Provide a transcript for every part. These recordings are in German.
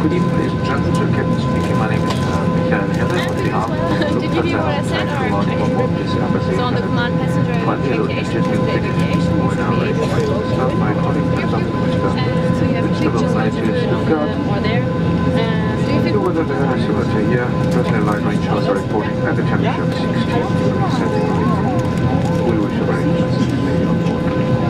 Good evening, ladies and gentlemen. Captain speaking. My name is Michael Herre. On behalf of Did you hear what I said? So on the command passenger communication with the aviation needs to be able to start my calling for something which so you have pictures of the or there. you were the Assurity here, personnel line range house are reporting at the temperature of 16 degrees centigrade. We wish you very much to stay on board.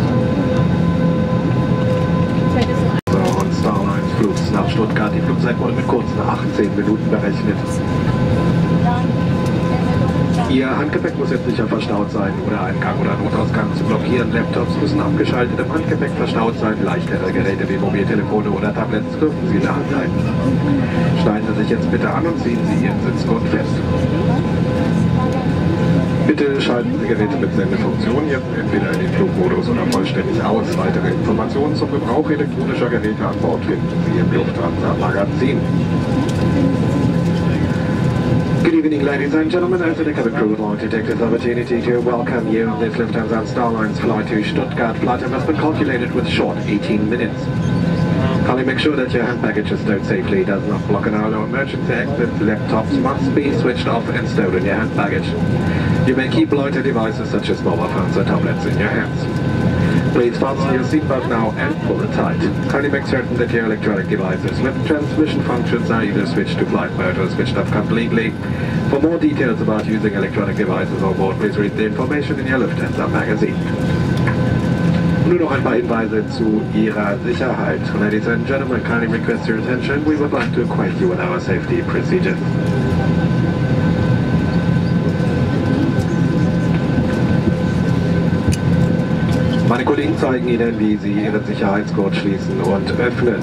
On Starlines Flug nach Stuttgart. Die Flugzeit wurde mit kurzen 18 Minuten berechnet. Ihr Handgepäck muss jetzt sicher verstaut sein oder Eingang oder Notausgang zu blockieren. Laptops müssen abgeschaltet im Handgepäck verstaut sein. Leichtere Geräte wie Mobiltelefone oder Tablets dürfen Sie in der Hand halten. Schneiden Sie sich jetzt bitte an und ziehen Sie Ihren Sitzgurt fest. Bitte schalten Sie Geräte mit Sendefunktion jetzt entweder in den Flugmodus oder vollständig aus. Weitere Informationen zum Gebrauch elektronischer Geräte an Bord finden Sie im Lufthansa-Magazin. Good evening, ladies and gentlemen. As the cabin crew would like to take this opportunity to welcome you on this Lufthansa and Starlines flight to Stuttgart. Flight time has been calculated with short 18 minutes. Kindly make sure that your hand baggage is stowed safely, does not block an aisle or emergency exits. Laptops must be switched off and stowed in your hand baggage. You may keep lighter devices such as mobile phones or tablets in your hands. Please fasten your seatbelt now and pull it tight. Kindly make certain that your electronic devices with transmission functions are either switched to flight mode or switched off completely. For more details about using electronic devices on board, please read the information in your Lufthansa magazine. Nur noch ein paar Hinweise zu Ihrer Sicherheit. Ladies and gentlemen, kindly request your attention. We would like to acquaint you with our safety procedures. Meine Kollegen zeigen Ihnen, wie Sie Ihren Sicherheitsgurt schließen und öffnen.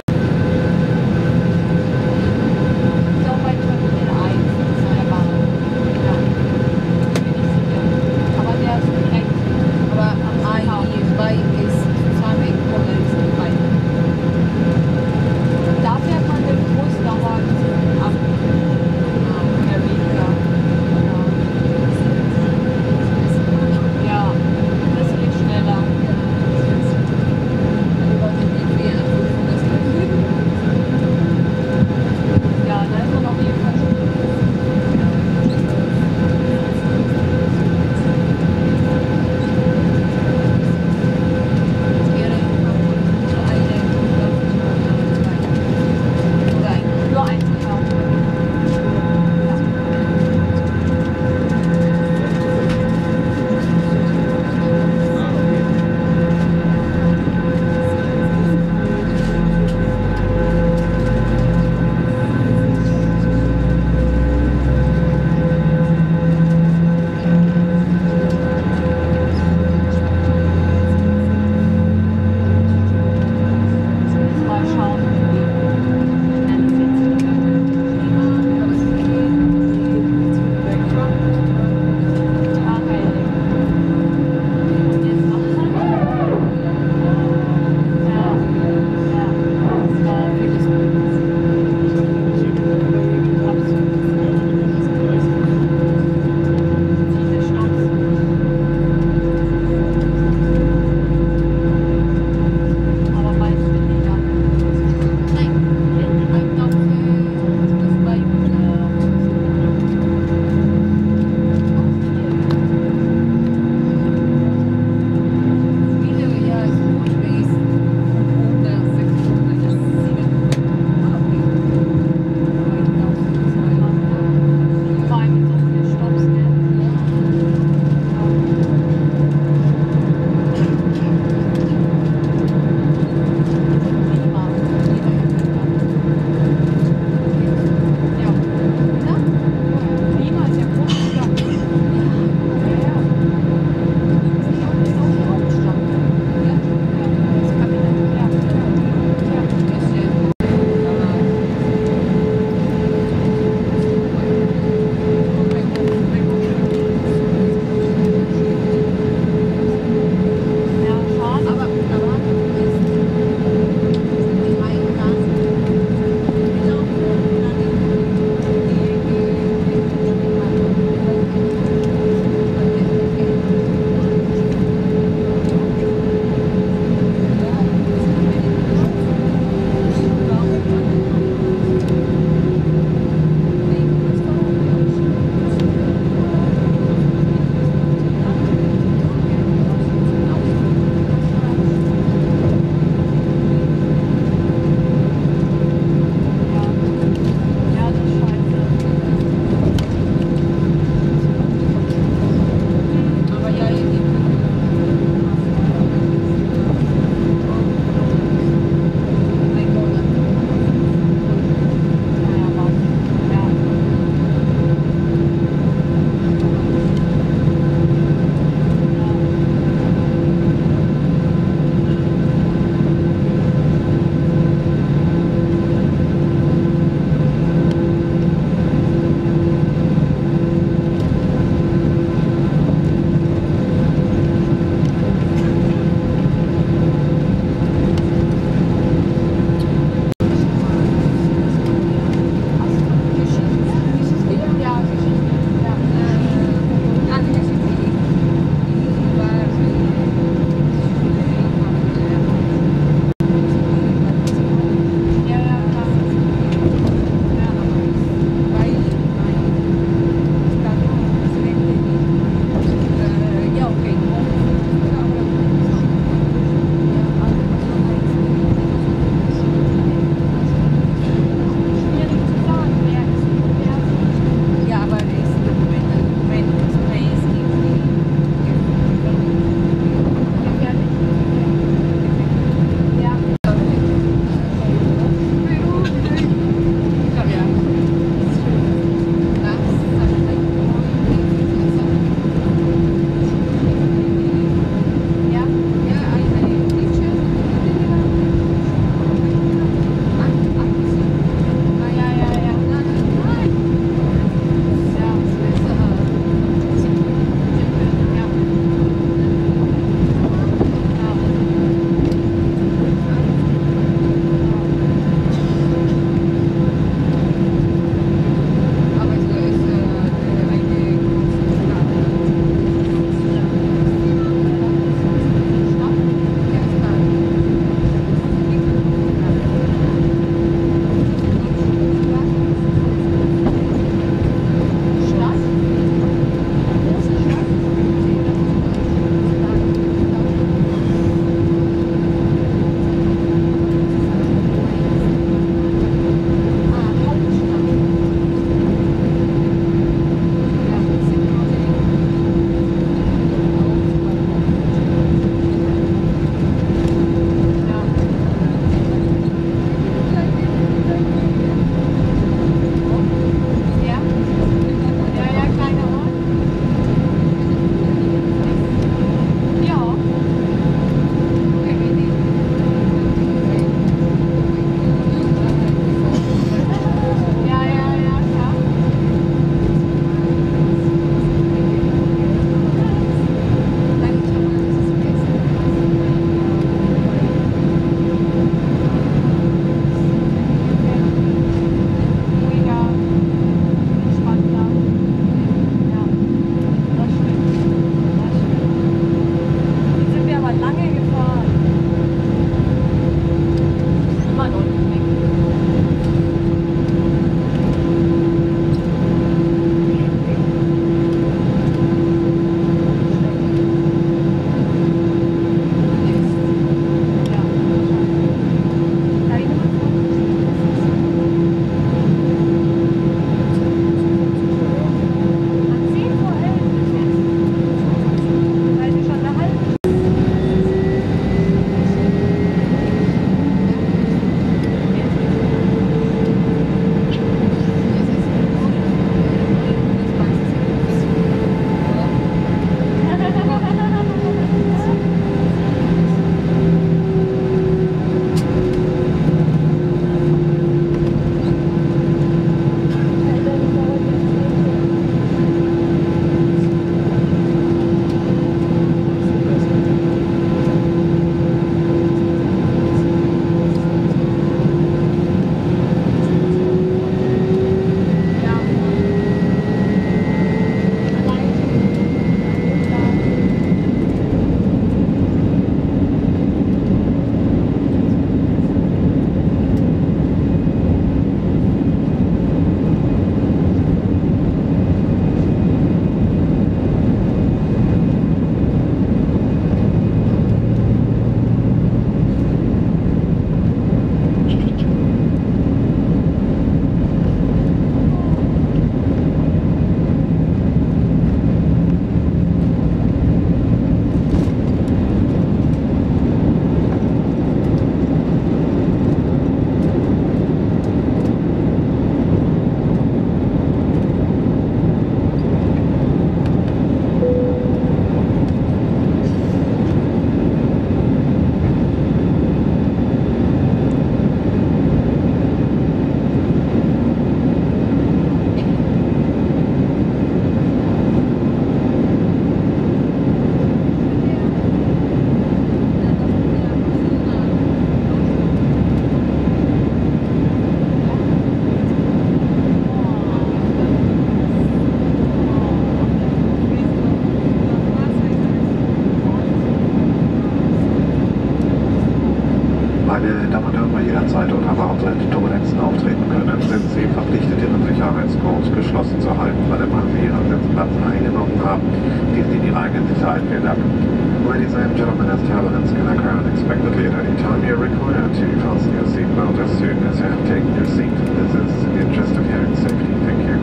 Damen und Herren, bei jeder Zeit oder Wartet Turbulenzen auftreten können, sind Sie verpflichtet, Ihren Sicherheitsgurt geschlossen zu halten, weil immer Sie Ihren Sitzplatz eingenommen haben. Dies dient Ihrer eigenen Sicherheit. Vielen Dank. Ladies and gentlemen, as turbulence can occur unexpectedly at any time, you're required to fasten your seatbelt as soon as you have taken your seat. This is in the interest of your own safety. Thank you.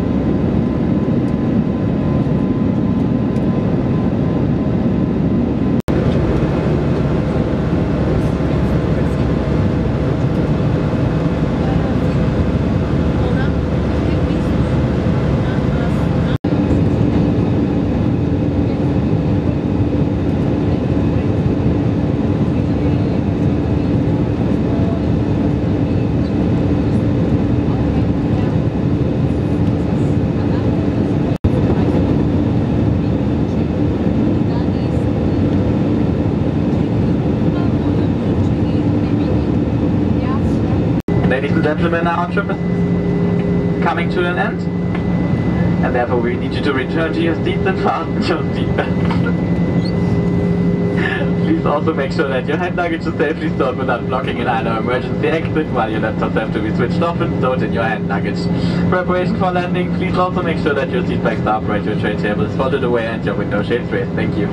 Ladies and gentlemen, our trip is coming to an end, and therefore we need you to return to your seats and fasten your seatbelts. Please also make sure that your hand luggage is safely stored without blocking an either emergency exit, while your laptops have to be switched off and stored in your hand luggage. Preparation for landing, please also make sure that your seat backs are upright, your tray table is folded away and your window shades raised. Thank you.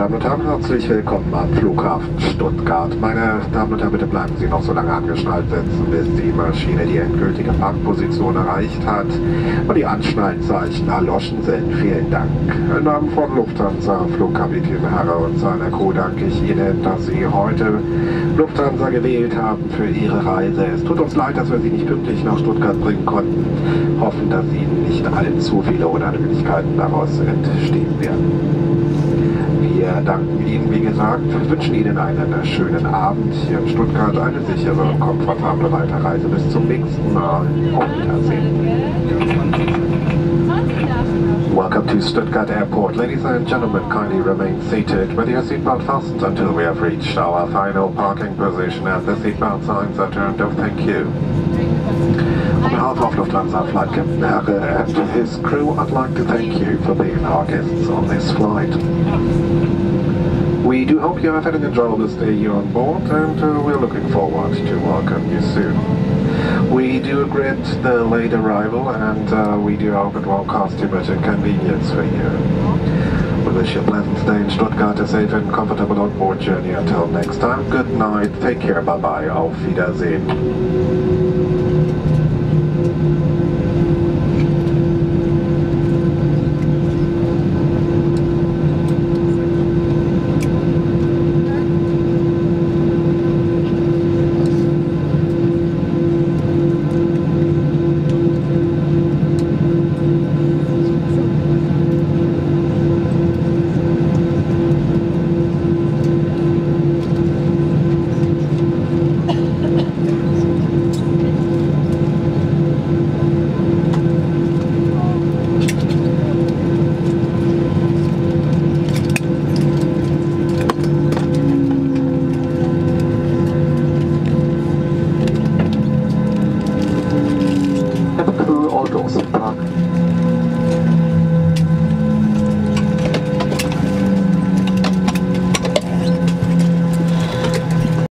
Damen und Herren, herzlich willkommen am Flughafen Stuttgart. Meine Damen und Herren, bitte bleiben Sie noch so lange angeschnallt sitzen, bis die Maschine die endgültige Parkposition erreicht hat und die Anschnallzeichen erloschen sind. Vielen Dank. Im Namen von Lufthansa, Flugkapitän Herre und seiner Crew danke ich Ihnen, dass Sie heute Lufthansa gewählt haben für Ihre Reise. Es tut uns leid, dass wir Sie nicht pünktlich nach Stuttgart bringen konnten. Hoffen, dass Ihnen nicht allzu viele Unannehmlichkeiten daraus entstehen werden. Wir danken Ihnen, wie gesagt, wünschen Ihnen einen schönen Abend hier in Stuttgart, eine sichere und komfortable Weiterreise. Bis zum nächsten Mal. Auf Wiedersehen. Welcome to Stuttgart Airport. Ladies and gentlemen, kindly remain seated with your seatbelt fastened until we have reached our final parking position and the seatbelt signs are turned off. Thank you. On behalf of Lufthansa Flight Captain Herre and his crew, I'd like to thank you for being our guests on this flight. We do hope you have had an enjoyable stay here on board, and we're looking forward to welcome you soon. We do regret the late arrival, and we do hope it won't cause too much inconvenience for you. We wish you a pleasant stay in Stuttgart, a safe and comfortable on-board journey. Until next time, good night, take care, bye-bye, auf Wiedersehen. Cabin crew, all doors unlocked.